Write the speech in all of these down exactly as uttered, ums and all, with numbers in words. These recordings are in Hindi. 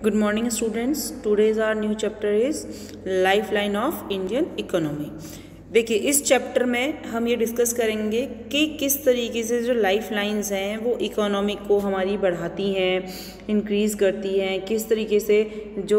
Good morning students. Today's our new chapter is Lifeline of Indian Economy. देखिए इस चैप्टर में हम ये डिस्कस करेंगे कि किस तरीके से जो लाइफ लाइन्स हैं वो इकोनॉमी को हमारी बढ़ाती हैं, इंक्रीज़ करती हैं, किस तरीके से जो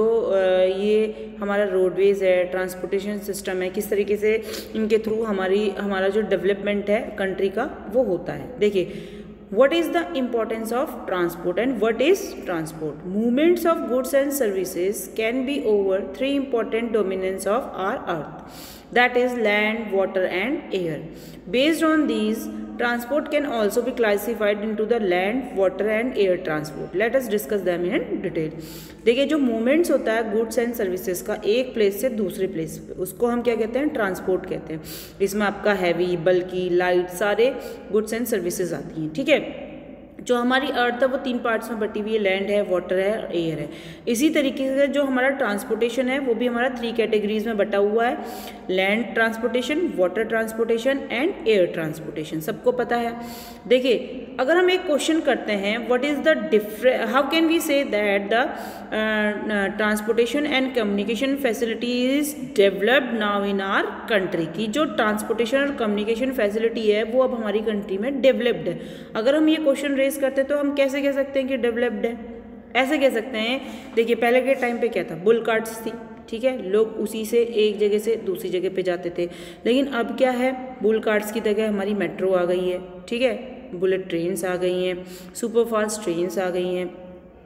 ये हमारा रोडवेज़ है, ट्रांसपोर्टेशन सिस्टम है, किस तरीके से इनके थ्रू हमारी हमारा जो डेवलपमेंट है कंट्री का वो होता है। देखिए what is the importance of transport and what is transport? Movements of goods and services can be over three important domains of our earth, that is land, water and air. Based on these, transport can also be classified into the land, water and air transport. Let us discuss them in detail. देखिए जो मूवमेंट्स होता है गुड्स एंड सर्विसेज का एक प्लेस से दूसरे प्लेस पे, उसको हम क्या कहते हैं? ट्रांसपोर्ट कहते हैं। इसमें आपका हैवी, बल्कि, लाइट सारे गुड्स एंड सर्विसेज आती हैं। ठीक है, जो हमारी अर्थ है वो तीन पार्ट्स में बटी हुई है, लैंड है, वाटर है और एयर है। इसी तरीके से जो हमारा ट्रांसपोर्टेशन है वो भी हमारा थ्री कैटेगरीज में बटा हुआ है, land transportation, water transportation and air transportation. सबको पता है। देखिए अगर हम एक क्वेश्चन करते हैं, what is the difference, how can we say that the transportation and communication facility is developed now in our country, की जो ट्रांसपोर्टेशन और कम्युनिकेशन फैसिलिटी है वो अब हमारी कंट्री में डेवलप्ड है। अगर हम ये क्वेश्चन रेज करते हैं तो हम कैसे कह सकते हैं कि डेवलप्ड है? ऐसे कह सकते हैं, देखिए पहले के टाइम पे क्या था, बुल कार्ट्स थी। ठीक है, लोग उसी से एक जगह से दूसरी जगह पे जाते थे। लेकिन अब क्या है, बुल कार्ट्स की जगह हमारी मेट्रो आ गई है। ठीक है, बुलेट ट्रेन्स आ गई हैं, सुपर फास्ट ट्रेन्स आ गई हैं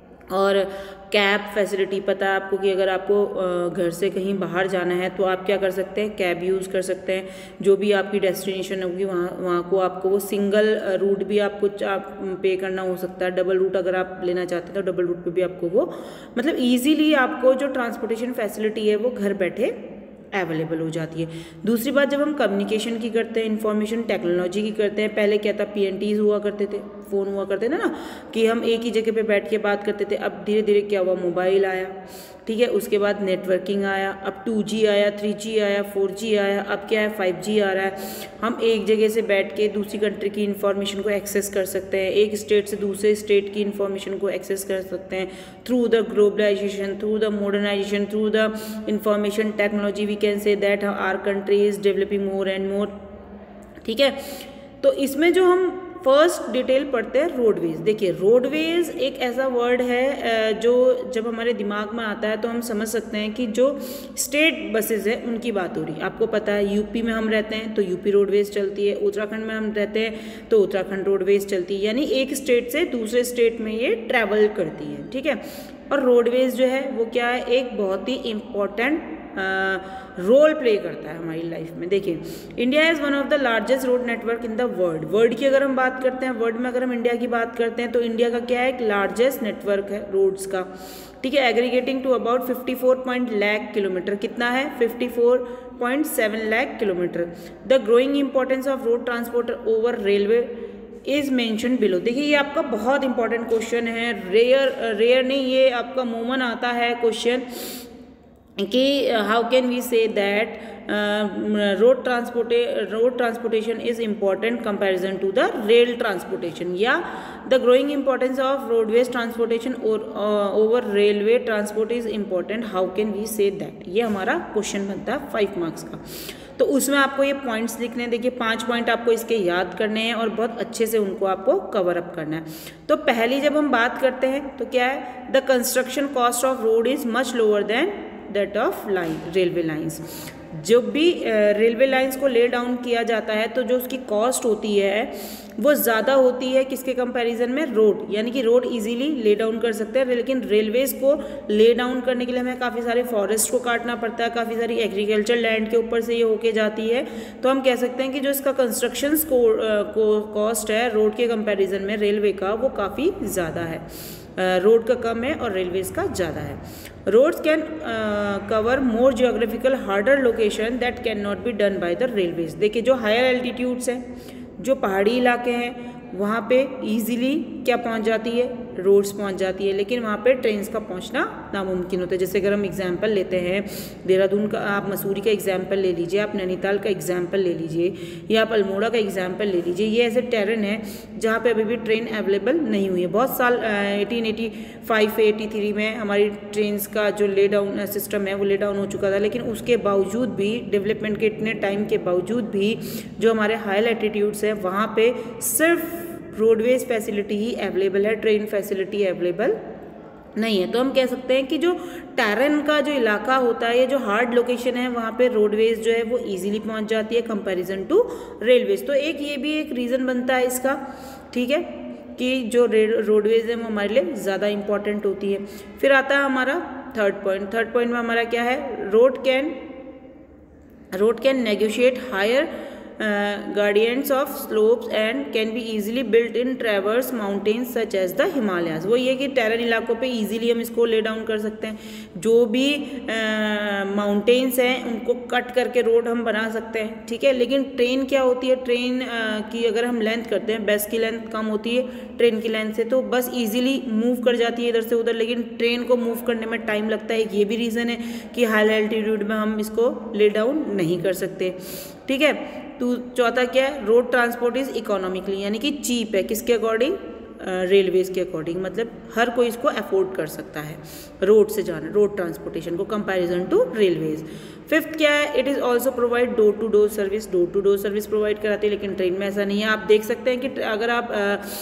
और कैब फैसिलिटी। पता है आपको कि अगर आपको घर से कहीं बाहर जाना है तो आप क्या कर सकते हैं? कैब यूज़ कर सकते हैं। जो भी आपकी डेस्टिनेशन होगी वहाँ वहाँ को आपको वो सिंगल रूट भी आपको आप पे करना हो सकता है। डबल रूट अगर आप लेना चाहते हैं तो डबल रूट पे भी आपको वो मतलब ईजीली आपको जो ट्रांसपोर्टेशन फैसिलिटी है वो घर बैठे अवेलेबल हो जाती है। दूसरी बात, जब हम कम्युनिकेशन की करते हैं, इंफॉर्मेशन टेक्नोलॉजी की करते हैं, पहले क्या था, पी एन टीज हुआ करते थे, फ़ोन हुआ करते थे ना, कि हम एक ही जगह पे बैठ के बात करते थे। अब धीरे धीरे क्या हुआ, मोबाइल आया। ठीक है, उसके बाद नेटवर्किंग आया, अब टू जी आया, थ्री जी आया, फोर जी आया, अब क्या है, फाइव जी आ रहा है। हम एक जगह से बैठ के दूसरी कंट्री की इन्फॉर्मेशन को एक्सेस कर सकते हैं, एक स्टेट से दूसरे स्टेट की इन्फॉर्मेशन को एक्सेस कर सकते हैं through the globalisation, through the modernisation, through the information technology. We can say that our country is developing more and more. ठीक है, तो इसमें जो हम फर्स्ट डिटेल पढ़ते हैं रोडवेज। देखिए रोडवेज एक ऐसा वर्ड है जो जब हमारे दिमाग में आता है तो हम समझ सकते हैं कि जो स्टेट बसेस है उनकी बात हो रही है। आपको पता है यूपी में हम रहते हैं तो यूपी रोडवेज चलती है, उत्तराखंड में हम रहते हैं तो उत्तराखंड रोडवेज चलती है, यानी एक स्टेट से दूसरे स्टेट में ये ट्रैवल करती है। ठीक है, और रोडवेज जो है वो क्या है, एक बहुत ही इम्पॉर्टेंट रोल प्ले करता है हमारी लाइफ में। देखिए India is one of the largest road network in the world. World की अगर हम बात करते हैं, वर्ल्ड में अगर हम इंडिया की बात करते हैं तो इंडिया का क्या है, एक लार्जेस्ट नेटवर्क है रोड्स का। ठीक है, aggregating to about fifty four point lakh kilometre. कितना है? Fifty four point seven lakh kilometre. The growing importance of road transport over railway is mention below. देखिए ये आपका बहुत इंपॉर्टेंट क्वेश्चन है, रेयर रेयर नहीं, ये आपका मोमन आता है क्वेश्चन कि how can we say that road transport road transportation is important comparison to the rail transportation, या the growing importance of roadways transportation over railway transport is important, how can we say that. ये हमारा क्वेश्चन बनता है फाइव मार्क्स का। तो उसमें आपको ये पॉइंट्स लिखने हैं। देखिए पांच पॉइंट आपको इसके याद करने हैं और बहुत अच्छे से उनको आपको कवर अप करना है। तो पहली जब हम बात करते हैं तो क्या है, the construction cost of road is much lower than that of line railway lines. जब भी रेलवे लाइंस को ले डाउन किया जाता है तो जो उसकी कॉस्ट होती है वो ज़्यादा होती है किसके कंपैरिजन में, रोड। यानी कि रोड इजीली ले डाउन कर सकते हैं, लेकिन रेलवेज़ को ले डाउन करने के लिए हमें काफ़ी सारे फॉरेस्ट को काटना पड़ता है, काफ़ी सारी एग्रीकल्चर लैंड के ऊपर से ये होके जाती है। तो हम कह सकते हैं कि जो इसका कंस्ट्रक्शन को कॉस्ट है रोड के कंपैरिजन में रेलवे का, वो काफ़ी ज़्यादा है। रोड का कम है और रेलवेज का ज़्यादा है। Roads can cover more geographical harder location that can not be done by the railways. देखिए जो हायर एल्टीट्यूड्स हैं, जो पहाड़ी इलाके हैं, वहाँ पे इजीली क्या पहुंच जाती है, रोड्स पहुंच जाती है, लेकिन वहाँ पे ट्रेन्स का पहुंचना नामुमकिन होता है। जैसे अगर हम एग्जांपल लेते हैं देहरादून का, आप मसूरी का एग्जांपल ले लीजिए, आप नैनीताल का एग्जांपल ले लीजिए, या आप अल्मोड़ा का एग्जांपल ले लीजिए। ये ऐसे टेरेन है जहाँ पे अभी भी ट्रेन अवेलेबल नहीं हुई है। बहुत साल eighteen eighty five eighty three में हमारी ट्रेन्स का जो ले डाउन सिस्टम है वो ले डाउन हो चुका था, लेकिन उसके बावजूद भी, डेवलपमेंट के इतने टाइम के बावजूद भी, जो हमारे हाई लैटिट्यूड्स हैं वहाँ पे सिर्फ रोडवेज फैसिलिटी ही अवेलेबल है, ट्रेन फैसिलिटी अवेलेबल नहीं है। तो हम कह सकते हैं कि जो टेरेन का जो इलाका होता है, ये जो हार्ड लोकेशन है, वहाँ पे रोडवेज जो है वो इजीली पहुँच जाती है कंपैरिजन टू रेलवेज। तो एक ये भी एक रीज़न बनता है इसका, ठीक है, कि जो रोडवेज है वो हमारे लिए ज़्यादा इंपॉर्टेंट होती है। फिर आता है हमारा थर्ड पॉइंट। थर्ड पॉइंट में हमारा क्या है, road can road can negotiate higher gradients of slopes and can be easily built in traverse mountains such as the Himalayas. वो ये कि टेरेन इलाकों पे इजीली हम इसको ले डाउन कर सकते हैं। जो भी माउंटेन्स uh, हैं उनको कट करके रोड हम बना सकते हैं, ठीक है। लेकिन ट्रेन क्या होती है, ट्रेन uh, की अगर हम लेंथ करते हैं, बस की लेंथ कम होती है ट्रेन की लेंथ से, तो बस ईजिली मूव कर जाती है इधर से उधर, लेकिन ट्रेन को मूव करने में टाइम लगता है। एक ये भी रीज़न है कि हाई एल्टीट्यूड में हम इसको ले डाउन नहीं कर सकते, ठीक है। तो चौथा क्या है, रोड ट्रांसपोर्ट इज इकोनॉमिकली, यानी कि चीप है, किसके अकॉर्डिंग, रेलवेज के अकॉर्डिंग, मतलब हर कोई इसको अफोर्ड कर सकता है रोड से जाना, रोड ट्रांसपोर्टेशन को कंपैरिजन टू रेलवेज। फिफ्थ क्या है, it is also provide door to door service, door to door service provide कराती है, लेकिन ट्रेन में ऐसा नहीं है। आप देख सकते हैं कि अगर आप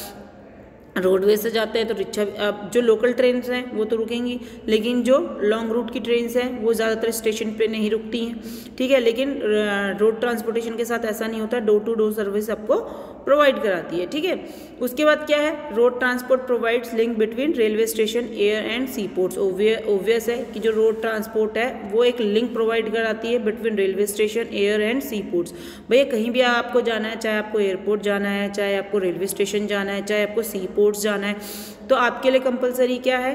रोडवेज से जाते हैं तो रिक्शा, जो लोकल ट्रेन हैं वो तो रुकेंगी, लेकिन जो लॉन्ग रूट की ट्रेन हैं वो ज़्यादातर स्टेशन पे नहीं रुकती हैं, ठीक है। लेकिन रोड ट्रांसपोर्टेशन के साथ ऐसा नहीं होता, डोर टू डोर सर्विस आपको प्रोवाइड कराती है, ठीक है। उसके बाद क्या है, road transport provides link between railway station, air and sea ports. Obvious है कि जो रोड ट्रांसपोर्ट है वो एक लिंक प्रोवाइड कराती है between railway station, air and sea ports. भैया कहीं भी आपको जाना है, चाहे आपको एयरपोर्ट जाना है, चाहे आपको रेलवे स्टेशन जाना है, चाहे आपको सी पोर्ट्स जाना है, तो आपके लिए कंपलसरी क्या है,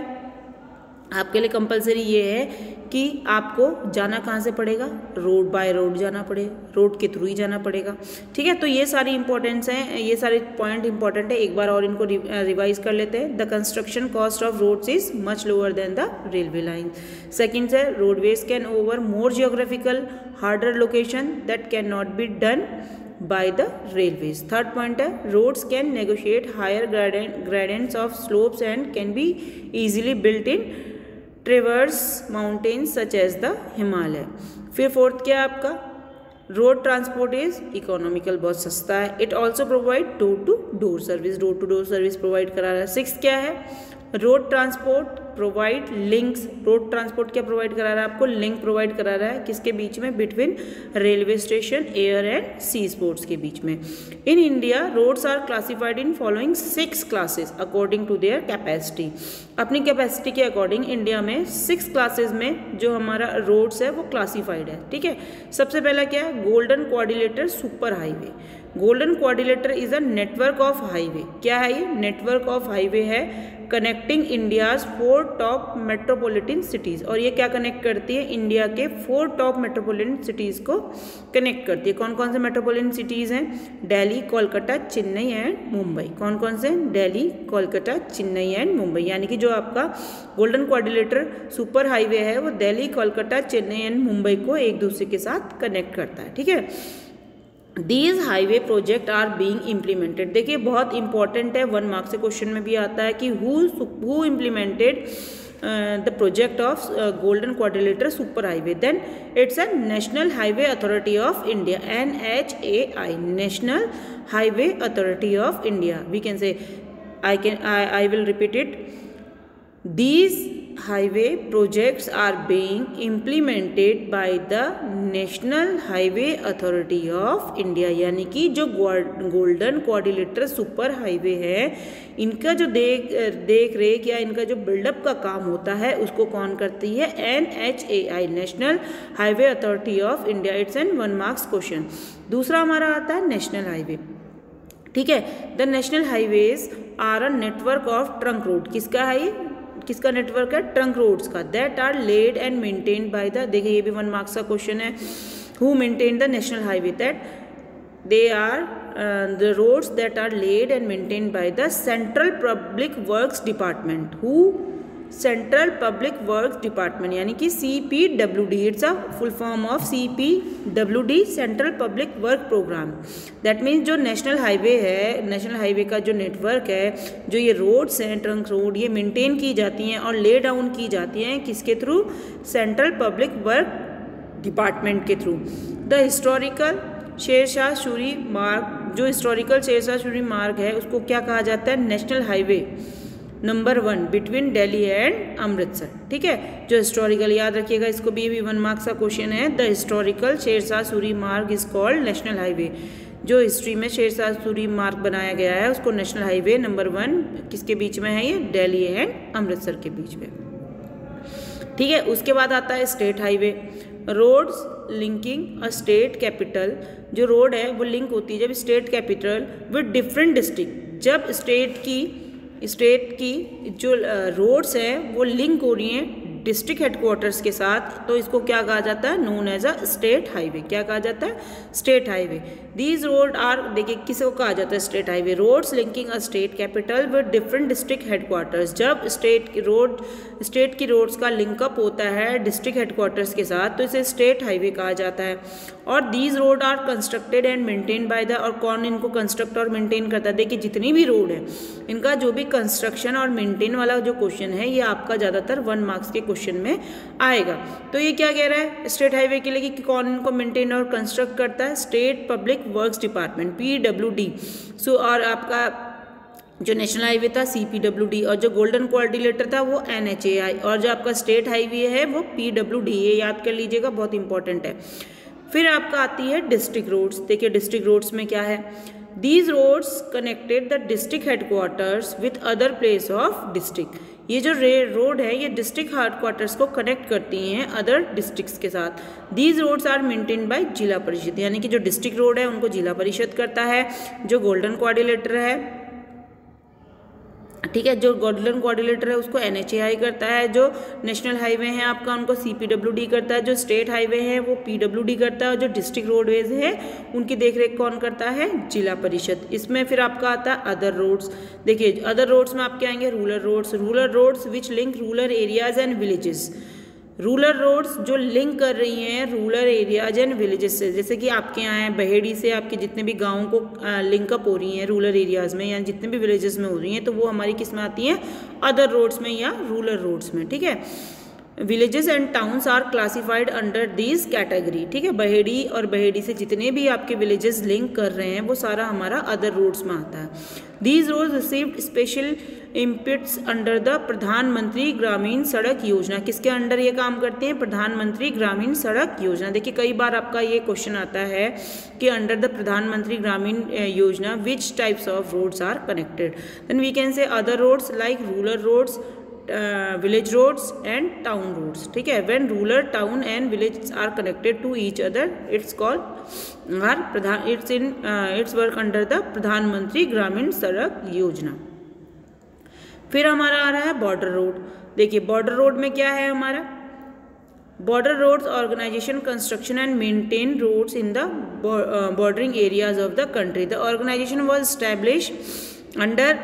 आपके लिए कंपलसरी ये है कि आपको जाना कहाँ से पड़ेगा, रोड बाय रोड जाना पड़ेगा, रोड के थ्रू ही जाना पड़ेगा, ठीक है। तो ये सारी इंपॉर्टेंस हैं, ये सारे पॉइंट इंपॉर्टेंट है, एक बार और इनको रिवाइज कर लेते हैं। The construction cost of roads is much lower than the railway line. Second है, roadways can over more geographical harder location that can not be done by the railways. Third point है, roads can negotiate higher gradient, gradients of slopes and can be easily built in traverse mountains such as the Himalaya. फिर फोर्थ क्या है आपका, रोड ट्रांसपोर्ट इज इकोनॉमिकल, बहुत सस्ता है। It also provide door to door service, door to door service provide करा रहा है। सिक्स क्या है, road transport provide links, road transport क्या प्रोवाइड करा रहा है आपको, लिंक प्रोवाइड करा रहा है, किसके बीच में, between railway station, air and sea sports के बीच में। In India roads are classified in following six classes according to their capacity. अपनी कैपेसिटी के अकॉर्डिंग इंडिया में सिक्स क्लासेस में जो हमारा रोड्स है वो क्लासिफाइड है, ठीक है। सबसे पहला क्या है, golden quadrilateral super highway. Golden quadrilateral is a network of highway, क्या है ये, नेटवर्क ऑफ हाईवे है connecting India's four top metropolitan cities. और ये क्या कनेक्ट करती है, इंडिया के फोर टॉप मेट्रोपॉलिटन सिटीज़ को कनेक्ट करती है। कौन कौन से मेट्रोपॉलिटन सिटीज़ हैं, दिल्ली, कोलकाता, चेन्नई एंड मुंबई। कौन कौन से, दिल्ली, कोलकाता, चेन्नई एंड मुंबई। यानी कि जो आपका गोल्डन क्वाड्रिलेटर सुपर हाईवे है वो दिल्ली, कोलकाता, चेन्नई एंड मुंबई को एक दूसरे के साथ कनेक्ट करता है, ठीक है। These highway project are being implemented. देखिए बहुत इंपॉर्टेंट है, वन मार्क्स से क्वेश्चन में भी आता है कि who who implemented the project of golden quadrilateral super highway, then it's a National Highway Authority of India, N H A I, National Highway Authority of India. We can say, I can I will repeat it, these highway projects are being implemented by the National Highway Authority of India। यानी कि जो गोल्डन क्वाड्रिलेटर सुपर हाईवे है इनका जो देख देख रेख या इनका जो बिल्डअप का काम होता है उसको कौन करती है, N H A I, National Highway Authority of India. It's an one marks question. दूसरा हमारा आता है नेशनल हाईवे, ठीक है। The national highways are a network of trunk road, किसका है ये, किसका नेटवर्क है, ट्रंक रोड्स का, that are laid and maintained by the, देखिए ये भी वन मार्क्स का क्वेश्चन है, who maintain the national highway, that they are the roads that are laid and maintained by the Central Public works Department. Who? Central Public works Department, यानी कि C P W D. It's a full form of C P W D, Central Public Work program. That means जो नेशनल हाईवे है, नेशनल हाईवे का जो नेटवर्क है, जो ये रोड्स हैं, ट्रंक रोड, ये मेंटेन की जाती हैं और ले डाउन की जाती हैं किसके through? Central Public Work Department के through. The historical Sher Shah Suri Marg, जो हिस्टोरिकल शेरशाह सूरी मार्ग है उसको क्या कहा जाता है? National highway number one between Delhi and Amritsar. ठीक है, जो हिस्टोरिकल, याद रखिएगा इसको भी भी वन मार्क्स का क्वेश्चन है। The historical Sher Shah Suri Marg is called national highway. जो हिस्ट्री में शेरशाह सूरी मार्ग बनाया गया है उसको नेशनल हाईवे नंबर वन किसके बीच में है? ये दिल्ली एंड अमृतसर के बीच में। ठीक है, उसके बाद आता है state highway. Roads linking a state capital, जो रोड है वो लिंक होती है जब state capital with different district, जब स्टेट की स्टेट की जो रोड्स हैं वो लिंक हो रही हैं डिस्ट्रिक्ट हेडक्वार्टर्स के साथ, तो इसको क्या कहा जाता है? Known as a state highway. क्या कहा जाता है? State highway. These road are, देखिए किसको कहा जाता है state highway? Roads linking a state capital with different district headquarters, जब स्टेट की रोड स्टेट की रोड्स का लिंकअप होता है डिस्ट्रिक्ट हेडक्वार्टर्स के साथ तो इसे स्टेट हाईवे कहा जाता है। और these road are constructed and maintain by the, और कौन इनको कंस्ट्रक्ट और मेंटेन करता है? देखिए जितनी भी रोड है इनका जो भी कंस्ट्रक्शन और मेंटेन वाला जो क्वेश्चन है ये आपका ज़्यादातर वन मार्क्स के क्वेश्चन में आएगा। तो ये क्या कह रहा है स्टेट हाईवे के लिए कि कौन इनको मेंटेन और कंस्ट्रक्ट करता है? State public works department, P W D. So और आपका जो नेशनल हाईवे था सी पी डब्ल्यू डी, और जो गोल्डन कोऑर्डिनेटर था वो एन एच ए आई, और जो आपका स्टेट हाईवे है वो पी डब्ल्यू डी। ये याद कर लीजिएगा, बहुत इंपॉर्टेंट है। फिर आपका आती है डिस्ट्रिक्ट रोड्स। देखिए डिस्ट्रिक्ट रोड्स में क्या है? These roads connected the district headquarters with other place of district. ये जो रोड है ये डिस्ट्रिक्ट हेडक्वार्टर्स को कनेक्ट करती हैं अदर डिस्ट्रिक्ट्स के साथ। These roads are maintain by Zila Parishad, यानी कि जो डिस्ट्रिक्ट रोड है उनको जिला परिषद करता है। जो गोल्डन कोऑर्डिनेटर है, ठीक है, जो गोल्डन कोऑर्डिनेटर है उसको एन एच ए आई करता है। जो नेशनल हाईवे है आपका उनको सी पी डब्ल्यू डी करता है। जो स्टेट हाईवे है वो पी डब्ल्यू डी करता है। और जो डिस्ट्रिक्ट रोडवेज है उनकी देखरेख कौन करता है? जिला परिषद। इसमें फिर आपका आता है अदर रोड्स। देखिए अदर रोड्स में आपके आएंगे rural roads. Rural roads which link rural areas and villages. Rural roads जो लिंक कर रही हैं रूरल एरियाज एंड विलेजेस से, जैसे कि आपके यहाँ है बहेड़ी से आपके जितने भी गाँवों को लिंकअप हो रही हैं रूरल एरियाज़ में या जितने भी विलेजेस में हो रही हैं, तो वो हमारी किस में आती हैं? अदर रोड्स में या रूरल रोड्स में। ठीक है, villages and towns are classified under these category. ठीक है, बहेड़ी और बहेड़ी से जितने भी आपके विलेजेस लिंक कर रहे हैं वो सारा हमारा अदर रोड्स में आता है। These roads received special impetus under the Pradhan Mantri Gramin Sadak योजना। किसके अंडर ये काम करते हैं? प्रधानमंत्री ग्रामीण सड़क योजना। देखिए कई बार आपका ये क्वेश्चन आता है कि under the Pradhan Mantri Gramin Yojana which types of roads are connected. Then we can say other roads like rural roads, village roads and town roads. ठीक है, when rural town and village are connected to each other it's called are Pradhan it's in it's work under the Pradhan Mantri Gramin Sadak Yojana. फिर हमारा आ रहा है बॉर्डर रोड। देखिए बॉर्डर रोड में क्या है हमारा? Border roads organisation construction and maintain roads in the bordering areas of the country. The organisation was establish under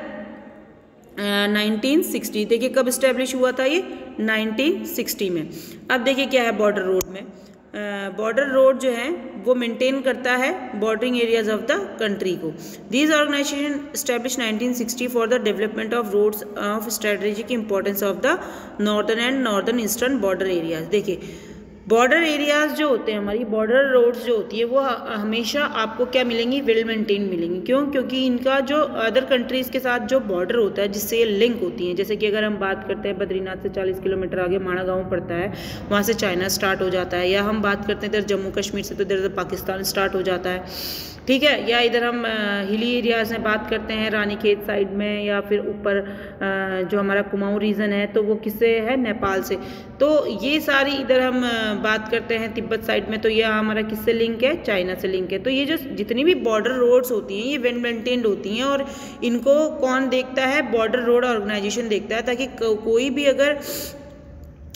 nineteen sixty. देखिए कब इस्टेब्लिश हुआ था ये? नाइनटीन सिक्सटी में। अब देखिए क्या है बॉर्डर रोड में? बॉर्डर uh, रोड जो है वो मेंटेन करता है bordering areas of the country को। These organisation establish nineteen sixty for the development of roads of strategic importance of the northern and northern eastern border areas. देखिए बॉर्डर एरियाज जो होते हैं हमारी बॉर्डर रोड्स जो होती है वो हमेशा आपको क्या मिलेंगी? वेल मेंटेन मिलेंगी। क्यों? क्योंकि इनका जो अदर कंट्रीज़ के साथ जो बॉर्डर होता है जिससे ये लिंक होती हैं, जैसे कि अगर हम बात करते हैं बद्रीनाथ से चालीस किलोमीटर आगे माणा गाँव पड़ता है, वहाँ से चाइना स्टार्ट हो जाता है। या हम बात करते हैं इधर जम्मू कश्मीर से तो इधर पाकिस्तान स्टार्ट हो जाता है। ठीक है, या इधर हम हिली एरियाज़ में बात करते हैं रानीखेत साइड में, या फिर ऊपर जो हमारा कुमाऊं रीजन है तो वो किससे है? नेपाल से। तो ये सारी इधर हम बात करते हैं तिब्बत साइड में, तो ये हमारा किससे लिंक है? चाइना से लिंक है। तो ये जो जितनी भी बॉर्डर रोड्स होती हैं ये वेल मेंटेन्ड होती हैं, और इनको कौन देखता है? बॉर्डर रोड ऑर्गेनाइजेशन देखता है, ताकि को, कोई भी अगर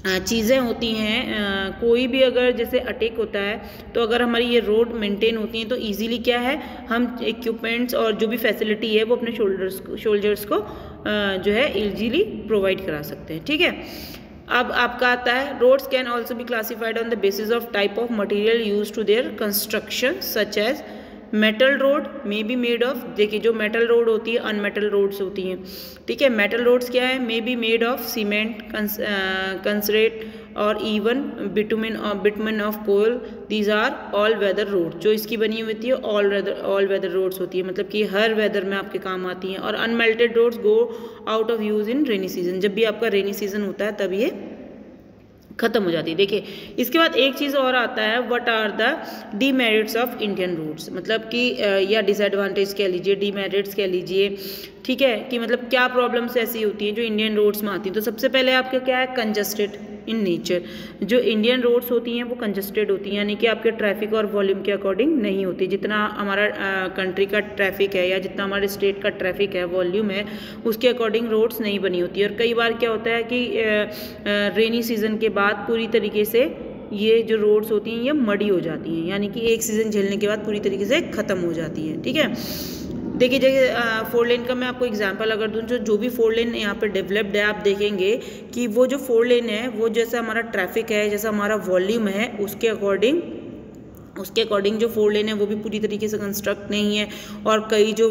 चीज़ें होती हैं, कोई भी अगर जैसे अटैक होता है तो अगर हमारी ये रोड मेंटेन होती हैं तो इजीली क्या है हम इक्विपमेंट्स और जो भी फैसिलिटी है वो अपने शोल्डर्स शोल्जर्स को जो है इजीली प्रोवाइड करा सकते हैं। ठीक है, अब आपका आता है roads can also be classified on the basis of type of material use to their construction such as metal road may be made of, देखिए जो मेटल रोड होती है अनमेटल रोड्स होती हैं। ठीक है, मेटल रोड्स क्या है, may be made of cement, concrete और even bitumen bitumen of coal, these are all weather road. जो इसकी बनी हुई होती है all weather all weather roads होती है, मतलब कि हर वेदर में आपके काम आती हैं। और unmetalled roads go out of use in rainy season, जब भी आपका रेनी सीजन होता है तब ये खत्म हो जाती है। देखिए इसके बाद एक चीज़ और आता है, what are the demerits of Indian roads, मतलब कि या डिसएडवांटेज कह लीजिए, डीमेरिट्स कह लीजिए। ठीक है, कि मतलब क्या प्रॉब्लम्स ऐसी होती हैं जो इंडियन रोड्स में आती हैं। तो सबसे पहले आपके क्या है, कंजस्टेड इन नेचर। जो इंडियन रोड्स होती हैं वो कंजस्टेड होती हैं, यानी कि आपके ट्रैफिक और वॉल्यूम के अकॉर्डिंग नहीं होती। जितना हमारा कंट्री का ट्रैफिक है या जितना हमारे स्टेट का ट्रैफिक है, वॉल्यूम है, उसके अकॉर्डिंग रोड्स नहीं बनी होती। और कई बार क्या होता है कि रेनी सीजन के बाद पूरी तरीके से ये जो रोड्स होती हैं ये मडी हो जाती हैं, यानी कि एक सीज़न झेलने के बाद पूरी तरीके से ख़त्म हो जाती हैं। ठीक है, देखिए जैसे फोर लेन का मैं आपको एग्जांपल अगर दूँ, जो जो भी फोर लेन यहाँ पे डेवलप्ड है, आप देखेंगे कि वो जो फोर लेन है वो जैसा हमारा ट्रैफिक है, जैसा हमारा वॉल्यूम है, उसके अकॉर्डिंग उसके अकॉर्डिंग जो फोर लेन है वो भी पूरी तरीके से कंस्ट्रक्ट नहीं है। और कई जो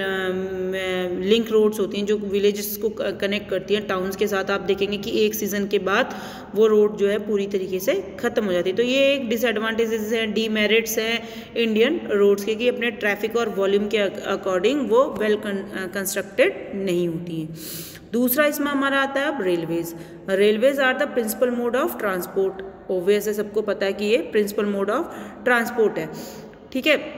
लिंक रोड्स होती हैं जो विलेजेस को कनेक्ट करती हैं टाउन्स के साथ, आप देखेंगे कि एक सीज़न के बाद वो रोड जो है पूरी तरीके से ख़त्म हो जाती है। तो ये एक डिसएडवांटेजेस हैं, डीमेरिट्स हैं इंडियन रोड्स के, कि अपने ट्रैफिक और वॉल्यूम के अकॉर्डिंग वो वेल कंस्ट्रक्टेड नहीं होती हैं। दूसरा इसमें हमारा आता है अब railways. Railways are the principal mode of transport, obvious है, सबको पता है कि ये प्रिंसिपल मोड ऑफ ट्रांसपोर्ट है। ठीक है,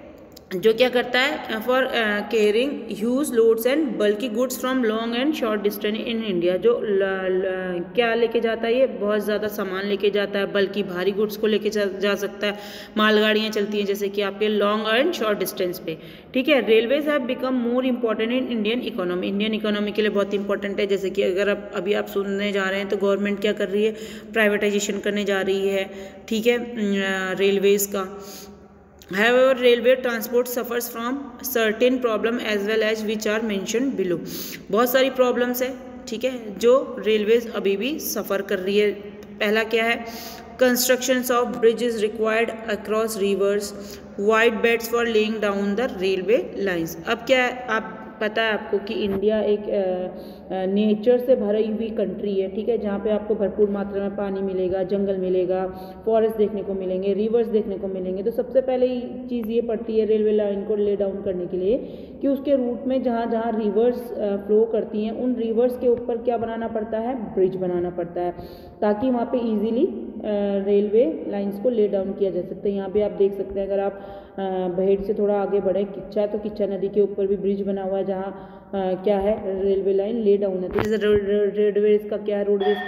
जो क्या करता है, for carrying huge loads and bulk goods from long and short distance in India. जो ल, ल, क्या लेके जाता है, ये बहुत ज़्यादा सामान लेके जाता है, बल्कि भारी गुड्स को लेके जा, जा सकता है। मालगाड़ियाँ चलती हैं जैसे कि आपके लॉन्ग एंड शॉर्ट डिस्टेंस पे। ठीक है, railways have become more important in Indian economy, Indian economy के लिए बहुत इंपॉर्टेंट है। जैसे कि अगर आप अभी आप सुनने जा रहे हैं तो गवर्नमेंट क्या कर रही है, प्राइवेटाइजेशन करने जा रही है। ठीक है, रेलवेज़ का। However, railway transport suffers from certain problem as well as which are mentioned below. बहुत सारी प्रॉब्लम्स है, ठीक है, जो रेलवेज अभी भी सफ़र कर रही है। पहला क्या है, constructions of bridges required across rivers, wide beds for laying down the railway lines. अब क्या है, आप पता है आपको कि इंडिया एक नेचर से भरी हुई कंट्री है। ठीक है, जहाँ पे आपको भरपूर मात्रा में पानी मिलेगा, जंगल मिलेगा, फॉरेस्ट देखने को मिलेंगे, रिवर्स देखने को मिलेंगे। तो सबसे पहले चीज़ ये पड़ती है रेलवे लाइन को ले डाउन करने के लिए कि उसके रूट में जहाँ जहाँ रिवर्स फ्लो करती हैं उन रिवर्स के ऊपर क्या बनाना पड़ता है, ब्रिज बनाना पड़ता है, ताकि वहाँ पे इजीली रेलवे लाइंस को ले डाउन किया जा सकता है। यहाँ पे आप देख सकते हैं, अगर आप बहेड़ से थोड़ा आगे बढ़े, किच्चा, तो किच्चा नदी के ऊपर भी ब्रिज बना हुआ है जहाँ क्या है, रेलवे लाइन ले डाउन है। तो जैसे रोडवेज का क्या है, रोडवेज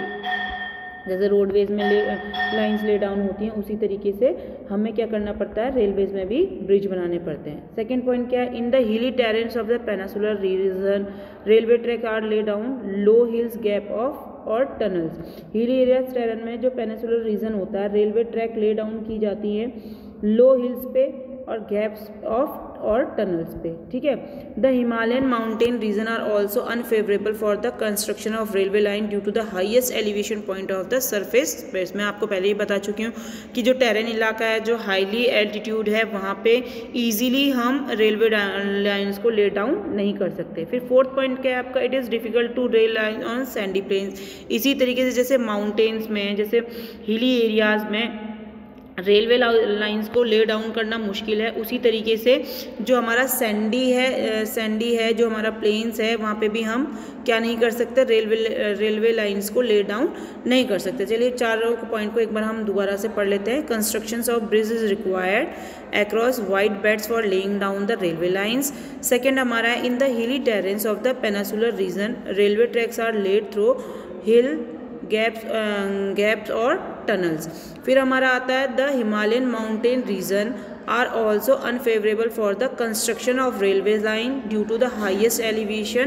जैसे रोडवेज में ले लाइंस ले डाउन होती हैं, उसी तरीके से हमें क्या करना पड़ता है, रेलवेज में भी ब्रिज बनाने पड़ते हैं। सेकेंड पॉइंट क्या है, in the hilly terrains of the peninsular region railway track are lay down low hills gap of और टनल्स। हिली एरियाज टेरन में जो पेनिनसुलर रीजन होता है, रेलवे ट्रैक ले डाउन की जाती है लो हिल्स पे और गैप्स ऑफ और टनल्स पे। ठीक है, the Himalayan mountain region are also unfavourable for the construction of railway line due to the highest elevation point of the surface space. मैं आपको पहले ही बता चुकी हूँ कि जो टेरेन इलाका है, जो हाईली एल्टीट्यूड है, वहाँ पे ईजिली हम रेलवे लाइन्स को ले डाउन नहीं कर सकते। फिर फोर्थ पॉइंट क्या है आपका, it is difficult to rail line on sandy plains. इसी तरीके से जैसे माउंटेन्स में, जैसे हिली एरियाज़ में रेलवे लाइंस को ले डाउन करना मुश्किल है, उसी तरीके से जो हमारा सैंडी है सैंडी है जो हमारा प्लेन्स है, वहाँ पे भी हम क्या नहीं कर सकते, रेलवे रेलवे लाइंस को ले डाउन नहीं कर सकते। चलिए चारों पॉइंट को एक बार हम दोबारा से पढ़ लेते हैं। Constructions of bridge is required across wide beds for laying down the railway lines. Second हमारा है, in the hilly terrains of the peninsular region railway tracks are laid through hill gaps gaps और टनल्स। फिर हमारा आता है, the Himalayan mountain region are also unfavourable for the construction of railway line due to the highest elevation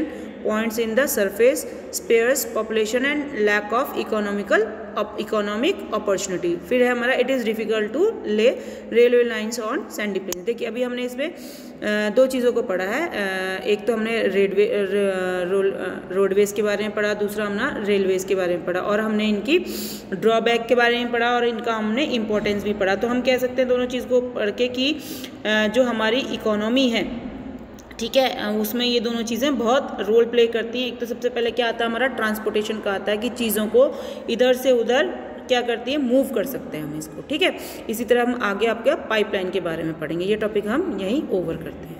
points in the surface, spares, population and lack of economical economic opportunity. फिर है हमारा it is difficult to lay railway lines on sandy plains. देखिए अभी हमने इसमें दो चीज़ों को पढ़ा है, एक तो हमने रेडवे रोडवेज़ के बारे में पढ़ा, दूसरा हमने रेलवेज़ के बारे में पढ़ा, और हमने इनकी ड्रॉबैक के बारे में पढ़ा और इनका हमने इम्पोर्टेंस भी पढ़ा। तो हम कह सकते हैं दोनों चीज़ को पढ़ के कि जो हमारी इकोनॉमी है, ठीक है, उसमें ये दोनों चीज़ें बहुत रोल प्ले करती हैं। एक तो सबसे पहले क्या आता है हमारा ट्रांसपोर्टेशन का आता है कि चीज़ों को इधर से उधर क्या करती है, मूव कर सकते हैं हम इसको, ठीक है। इसी तरह हम आगे आपके पाइपलाइन के बारे में पढ़ेंगे। ये टॉपिक हम यहीं ओवर करते हैं।